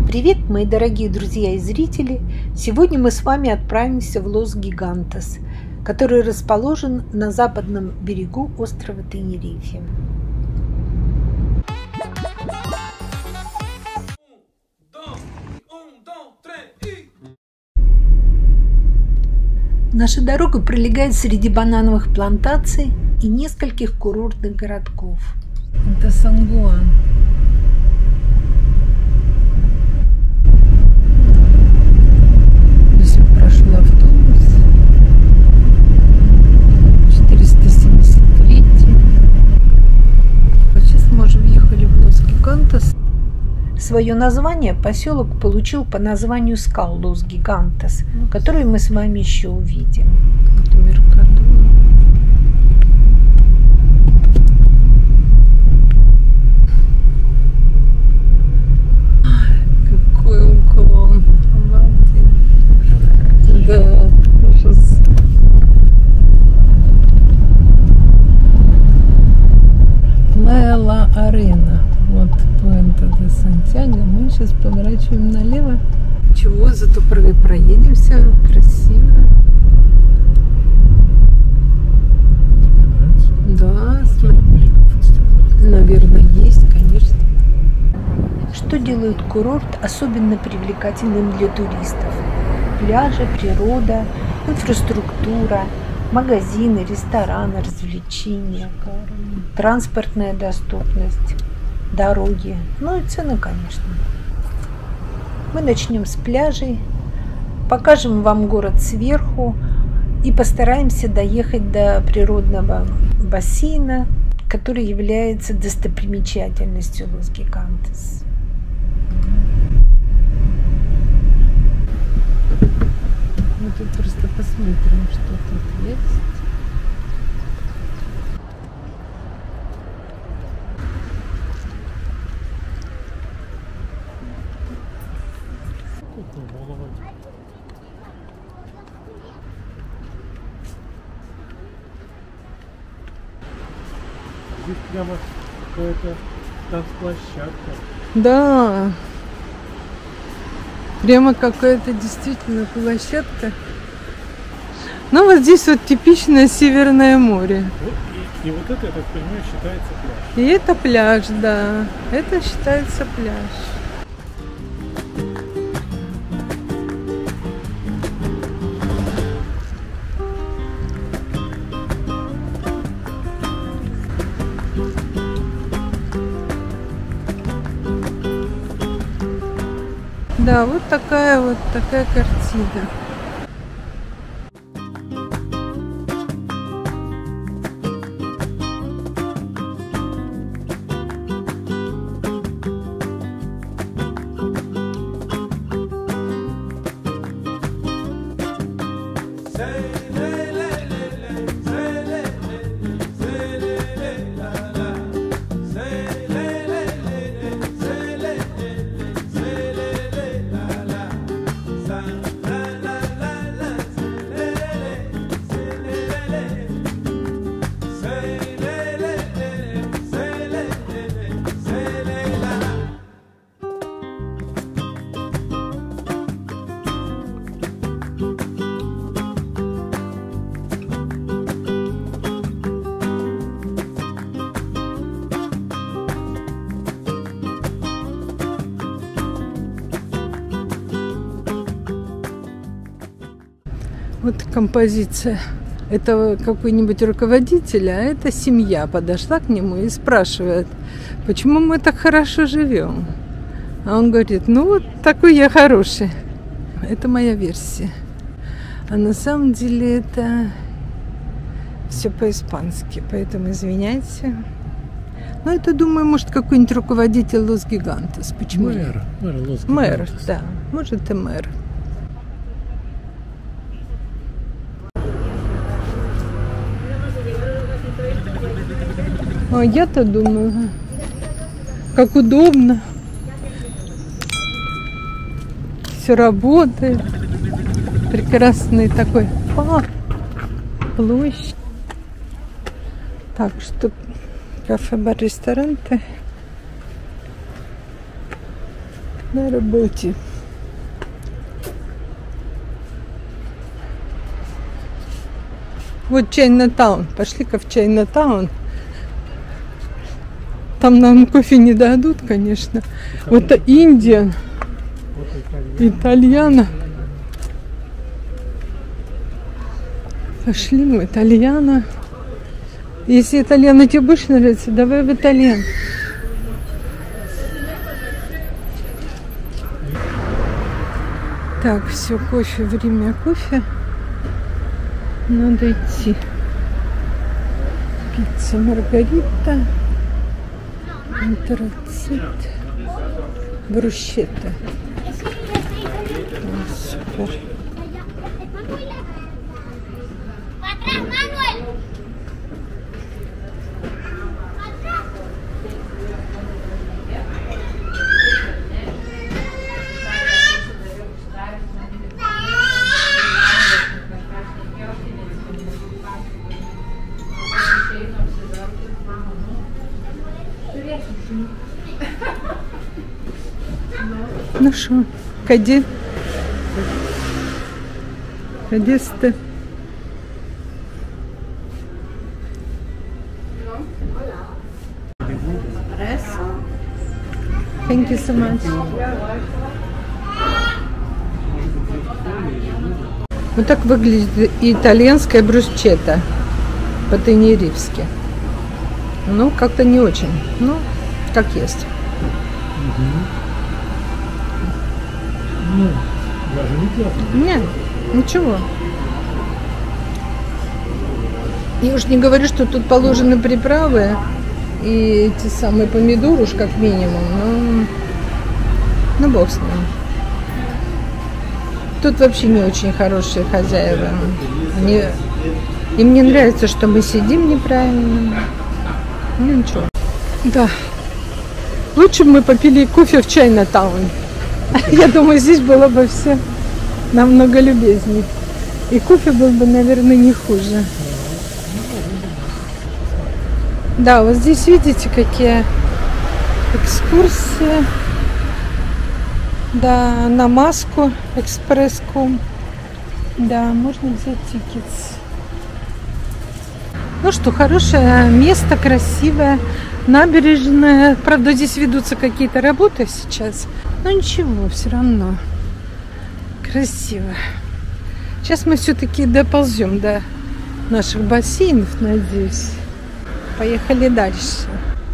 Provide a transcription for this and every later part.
Привет, мои дорогие друзья и зрители! Сегодня мы с вами отправимся в Лос-Гигантос, который расположен на западном берегу острова Тенерифе. Наша дорога пролегает среди банановых плантаций и нескольких курортных городков. Это Сан-Гуан. Здесь прошел автобус 473. Вот сейчас мы уже въехали в Лос-Гигантос. Свое название поселок получил по названию скал Лос-Гигантос, которые мы с вами еще увидим. Это Меркадо. Какой уклон. Да, ужас. Плая Арена. Вот Пуэнта де Сантьяго. Мы сейчас поворачиваем налево. Чего, зато проедемся. Красиво. Да, наверное, есть, конечно. Что делает курорт особенно привлекательным для туристов? Пляжи, природа, инфраструктура, магазины, рестораны, развлечения, транспортная доступность, дороги, ну и цены, конечно. Мы начнем с пляжей, покажем вам город сверху и постараемся доехать до природного бассейна, который является достопримечательностью Лос-Гигантос. Мы тут просто посмотрим, что тут есть. Здесь прямо какая-то танцплощадка. Да, прямо какая-то действительно площадка. Ну вот здесь вот типичное Северное море. Вот, и вот это, я так понимаю, считается пляж. И это пляж, да, это считается пляж. Да, вот такая картина. Вот композиция. Это какой-нибудь руководитель, а это семья подошла к нему и спрашивает, почему мы так хорошо живем. А он говорит, ну вот такой я хороший. Это моя версия. А на самом деле это все по-испански, поэтому извиняйте. Но это, думаю, может какой-нибудь руководитель Лос-Гигантос. Почему? Мэр Лос-Гигантос. Мэр, да, может и мэр. А я-то думаю, как удобно. Все работает. Прекрасный такой парк, площадь. Так что кафе, бар, рестораны. на работе. Вот Чайнатаун. Пошли-ка в Чайнатаун. Там нам кофе не дадут, конечно. Вот Индия, Итальяно. Пошли в Итальяно. Если Итальяно тебе больше нравится, давай в Итальян. Так, все, кофе, время кофе. Надо идти. Пицца Маргарита. Антрацит. Брусчетта. Супер. Ну что, Кади? Кадесте? Thank you so much. Вот так выглядит итальянская брусчетта по-тенерифски. Ну, как-то не очень. Ну, как есть. Ну, даже не плохо. Нет, ничего. Я уж не говорю, что тут положены приправы и эти самые помидоры уж как минимум, но бог с ним. Тут вообще не очень хорошие хозяева. Им не нравится, что мы сидим неправильно. Ну ничего. Да. Лучше бы мы попили кофе в Чайнатаун. Я думаю, здесь было бы все намного любезнее. И кофе был бы, наверное, не хуже. Да, вот здесь видите, какие экскурсии. Да, на Маску, экспресс.ком. Да, можно взять тикет. Ну что, хорошее место, красивое, набережная. Правда, здесь ведутся какие-то работы сейчас. Но ничего, все равно красиво. Сейчас мы все-таки доползем до наших бассейнов, надеюсь. Поехали дальше.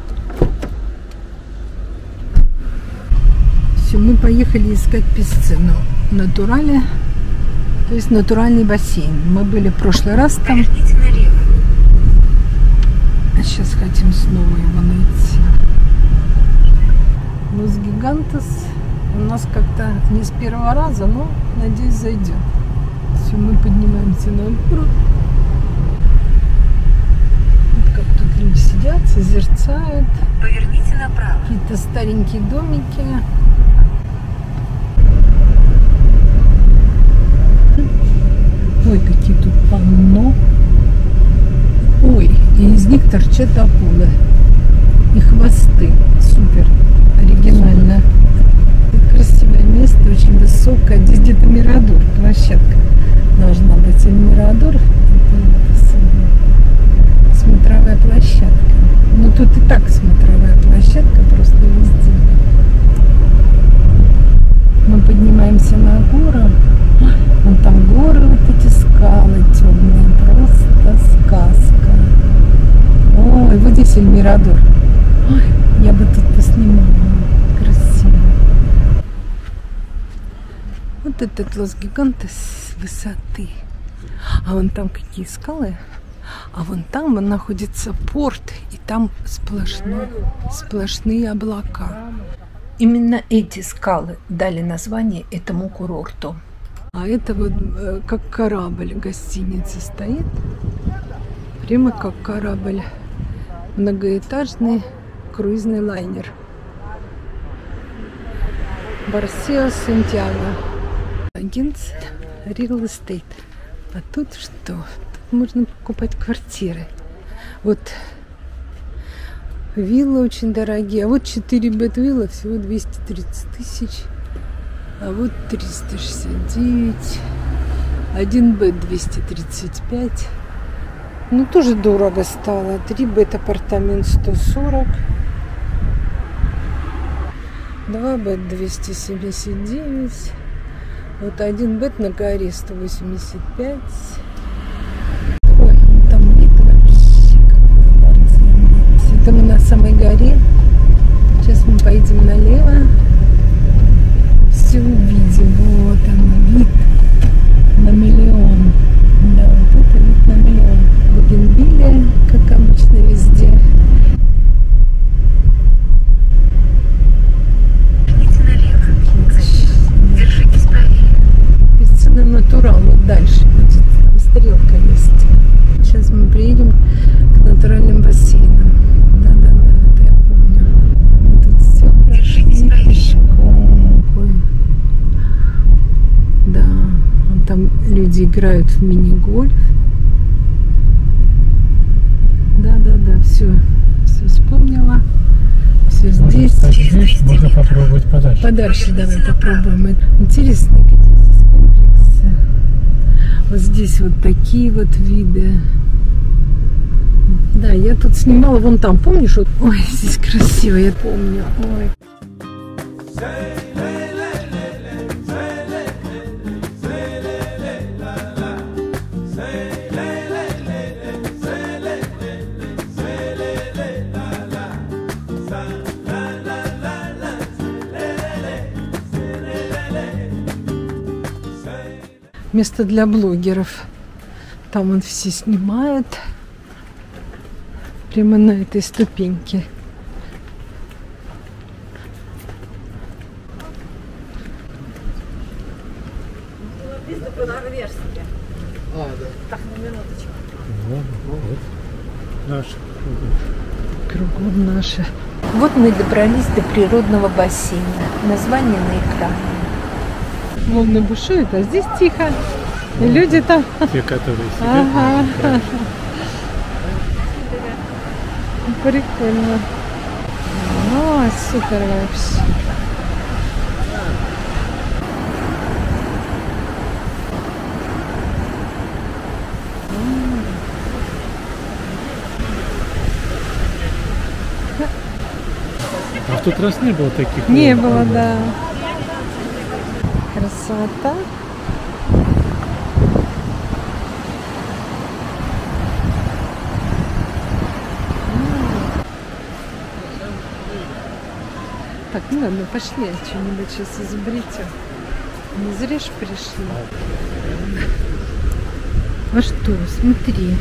Все, мы поехали искать песцину натурале, то есть натуральный бассейн. Мы были в прошлый раз там. А сейчас хотим снова его найти. Лос Гигантес у нас как-то не с первого раза, но, надеюсь, зайдет. Все, мы поднимаемся на гору. Вот как тут люди сидят, созерцают. Поверните направо. Какие-то старенькие домики. Ой, какие тут полно. Ой, и из них торчат акулы. И хвосты. Супер. Оригинально. Красивое место, очень высокое. Здесь где-то Мирадор, площадка должна быть. Или Мирадор. Это смотровая площадка. Ну тут и так смотровая площадка, просто везде. Мы поднимаемся на гору. Вон там горы, вот эти скалы темные. Просто сказка. Ой, вот здесь Мирадор. Ой, я бы тут поснимала. Красиво. Вот этот Лос Гигантес с высоты. А вон там какие скалы. А вон там находится порт. И там сплошные облака. Именно эти скалы дали название этому курорту. А это вот как корабль гостиница стоит. Прямо как корабль. Многоэтажный круизный лайнер. Барсео Сантьяго. Агентство Real Estate. А тут что? Тут можно покупать квартиры. Вот виллы очень дорогие. А вот 4 бед-вилла всего 230 тысяч. А вот 369. 1Б 235. Ну, тоже дорого стало. 3Б апартамент 140. 2Б 279. Вот 1Б на горе 185. Ой, там вид вообще какой обалденный. Это мы на самой горе. Сейчас мы поедем налево. Все увидим. Вот он, вид на миллион. Да, вот это вид на миллион. Бугенвилля, как обычно, везде. Идите налево. Затем держитесь правее. Песцина Натурал. Вот дальше будет. Там стрелка есть. Сейчас мы приедем к натуральным бассейнам. Да-да-да, это я помню. Мы тут все прошли пешком. Ой. Да, там люди играют в мини-гольф. Да-да-да, все вспомнила. Все здесь. Здесь можно попробовать подальше. Подальше давай попробуем. Интересные какие здесь комплексы. Вот здесь вот такие вот виды. Да, я тут снимала вон там, помнишь? Вот, ой, здесь красиво, я помню. Ой. Место для блогеров. Там он все снимает. Прямо на этой ступеньке. Наш. Кругом наши. Вот мы добрались до природного бассейна. Название на экране. Волны бушуют, а здесь тихо. И люди там. Те, которые сидят. Ага. Прикольно. О, супер вообще. А в тот раз не было таких? Не волн, было, по-моему. да. Красота. Так, ну ладно, пошли, что-нибудь сейчас изобретем. Не зря ж пришли. А что, смотри.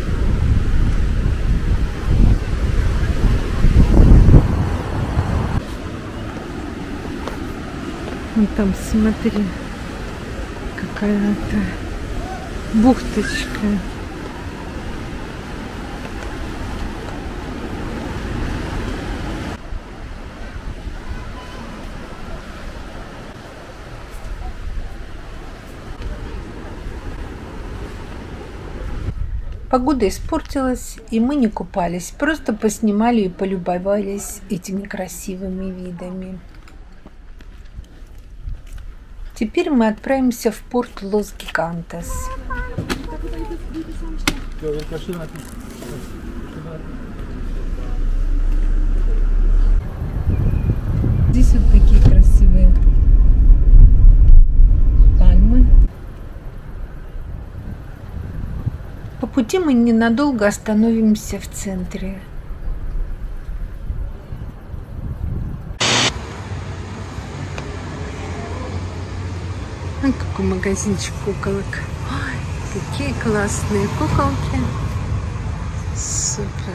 Вон там, смотри, какая-то бухточка. Погода испортилась, и мы не купались, просто поснимали и полюбовались этими красивыми видами. Теперь мы отправимся в порт Лос-Гигантес. Здесь вот такие красивые пальмы. По пути мы ненадолго остановимся в центре. А какой магазинчик куколок. Ой, какие классные куколки. Супер.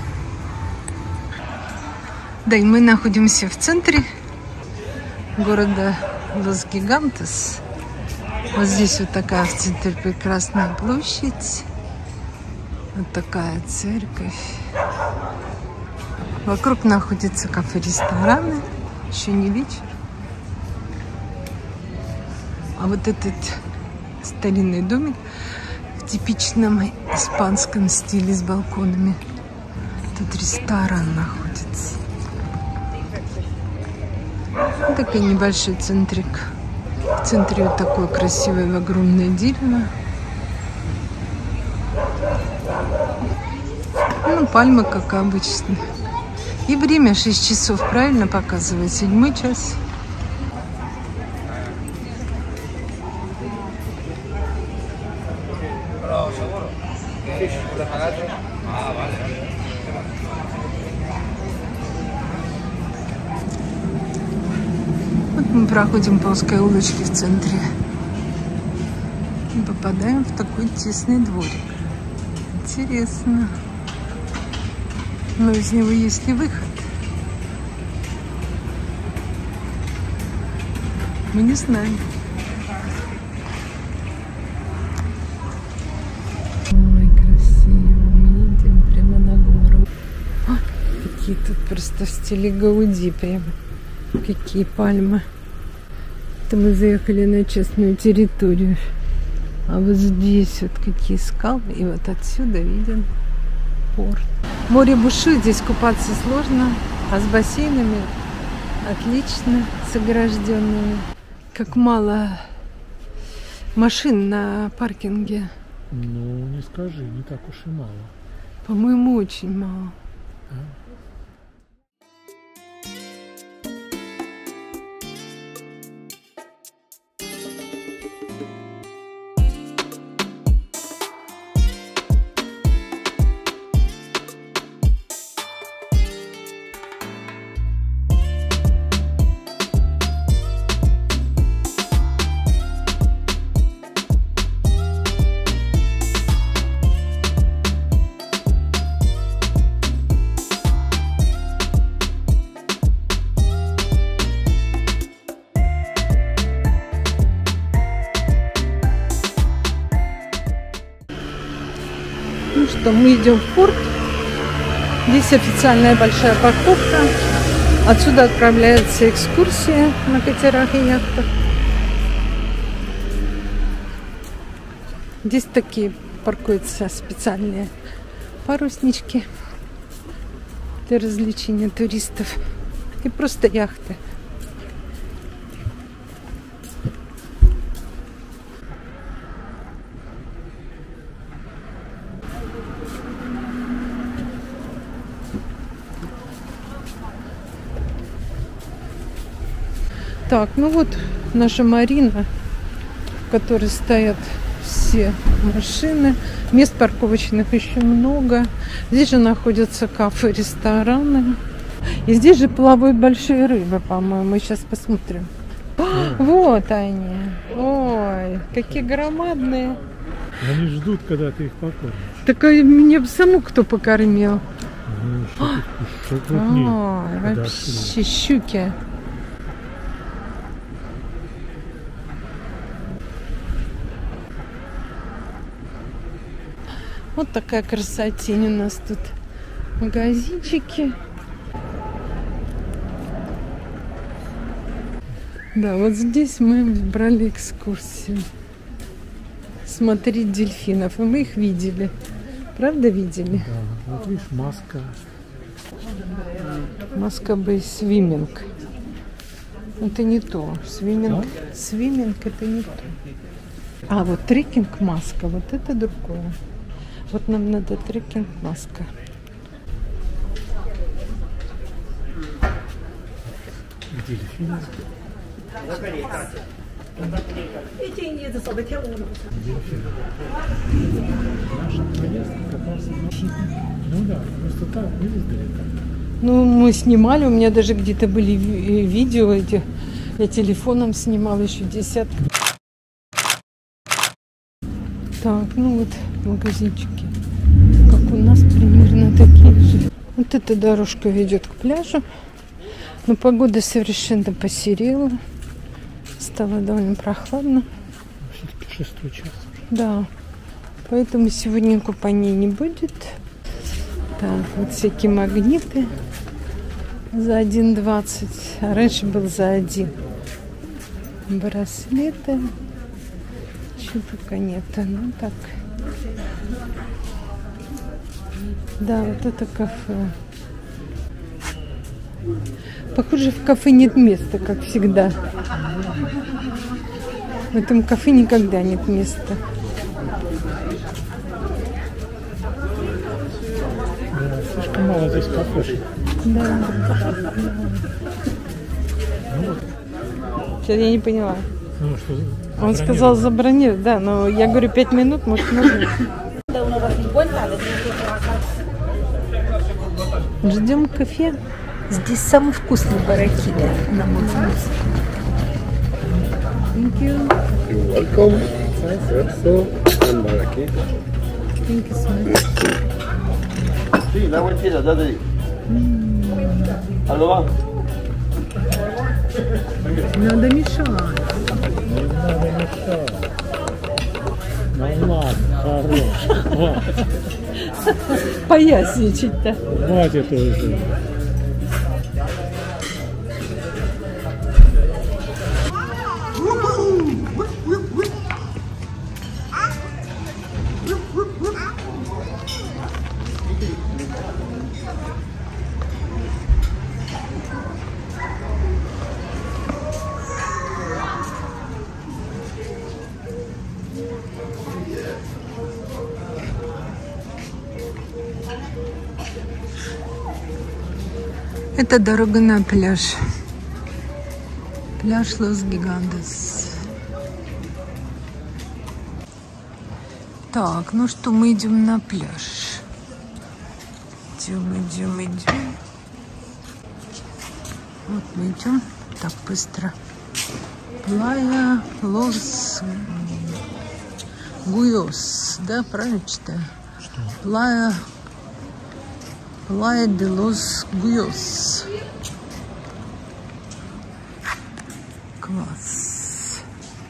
Да, и мы находимся в центре города Лос-Гигантес. Вот здесь вот такая в центре прекрасная площадь. Вот такая церковь. Вокруг находятся кафе-рестораны. Еще не вечер. А вот этот старинный домик в типичном испанском стиле с балконами. Тут ресторан находится. Вот такой небольшой центрик В центре вот такое красивое огромное дерево. Ну, пальмы, как обычно. И время 6 часов, правильно показывает? 7 час. Вот мы проходим по узкой улочке в центре и попадаем в такой тесный дворик. Интересно. Но из него есть ли выход? Мы не знаем. Ой, красиво. Мы едем прямо на гору. О, какие тут просто в стиле Гауди прямо. Какие пальмы. Это мы заехали на частную территорию. А вот здесь вот какие скалы. И вот отсюда виден порт. Море бушует, здесь купаться сложно, а с бассейнами отлично, с огражденными. Как мало машин на паркинге. Ну, не скажи, не так уж и мало. По-моему, очень мало. Да? Ну что, мы идем в порт. Здесь официальная большая парковка. Отсюда отправляется экскурсия на катерах и яхтах. Здесь такие паркуются специальные паруснички для развлечения туристов. И просто яхты. Так, ну вот наша марина, в которой стоят все машины. Мест парковочных еще много. Здесь же находятся кафе, рестораны. И здесь же плавают большие рыбы, по-моему. Мы сейчас посмотрим. Вот они. Ой, какие громадные. Они ждут, когда ты их покормишь. Так меня бы саму кто покормил. Ну, еще крупнее. Ой, вообще щуки. Вот такая красотень у нас тут. Магазинчики. Да, вот здесь мы брали экскурсию. Смотреть дельфинов. И мы их видели. Правда видели? Да, вот видишь, маска. Маска бы свиминг. Это не то. Свиминг. Да? Свиминг это не то. А, вот трекинг маска. Вот это другое. Вот нам надо трекинг маска. Дельфины. Наша поездка как раз. Ну да, просто так, не издалека. Ну, мы снимали, у меня даже где-то были видео эти. Я телефоном снимала еще десятки. Так, ну вот магазинчики, как у нас, примерно такие же. Вот эта дорожка ведет к пляжу. Но погода совершенно посерела. Стало довольно прохладно. Все-таки 6 час. Да, поэтому сегодня купания не будет. Так, вот всякие магниты за 1,20. А раньше был за 1. Браслеты. Чего пока нет. Ну так. Да, вот это кафе. Похоже, в кафе нет места, как всегда. В этом кафе никогда нет места. Да, слишком мало здесь кафешек. Да. Сейчас я не поняла. Ну, что Он сказал забронировать, да, но я говорю 5 минут, может, можно. Ждем кафе. Здесь самый вкусный баракида, на мой вкус. Thank you. You're welcome. Espresso and barraquita. Thank you so much. Sí, la vueltita, date. ¿Algo más? Надо мешать. не надо мешать. Ну ладно, хорош. Хватит. Поясничать-то. Хватит уже. Это дорога на пляж. Пляж Лос-Гигантес. Так, ну что, мы идем на пляж. Идем. Вот мы идем. Так быстро. Плая Лос Гуйос. Да, правильно читаю? Что? Playa de los Guyos. Класс.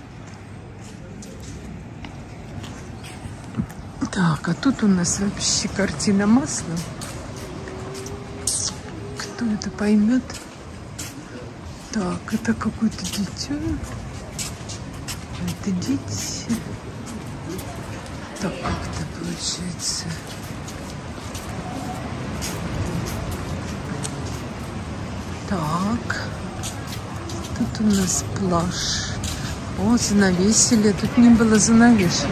Так, а тут у нас вообще картина масла. Кто это поймет? Так, это какое-то дитё. Это дети. Так, как это получается? Так, тут у нас пляж. О, занавесили. Тут не было занавешено.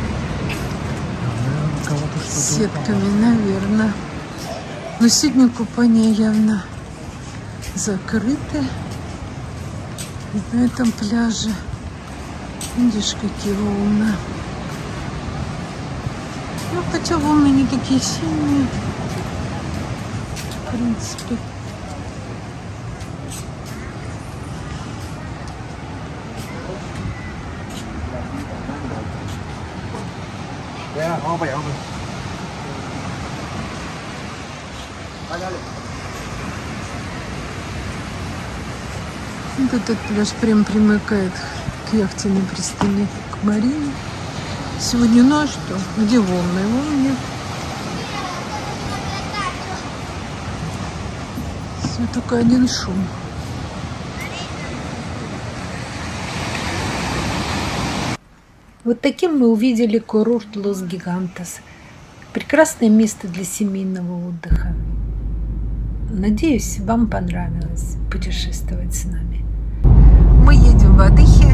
Сетками, наверное. Но сегодня купание явно закрыто. На этом пляже. Видишь, какие волны. Ну, хотя волны не такие сильные. В принципе. Вот этот пляж прям примыкает к яхтенной пристани, к марине. Сегодня, ну а что? Где волны? Волн нет. Все только один шум. Вот таким мы увидели курорт Лос-Гигантес. Прекрасное место для семейного отдыха. Надеюсь, вам понравилось путешествовать с нами. Мы едем в Адыхе.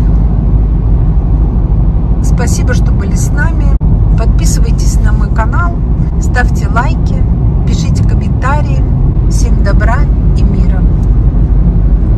Спасибо, что были с нами. Подписывайтесь на мой канал, ставьте лайки, пишите комментарии. Всем добра и мира.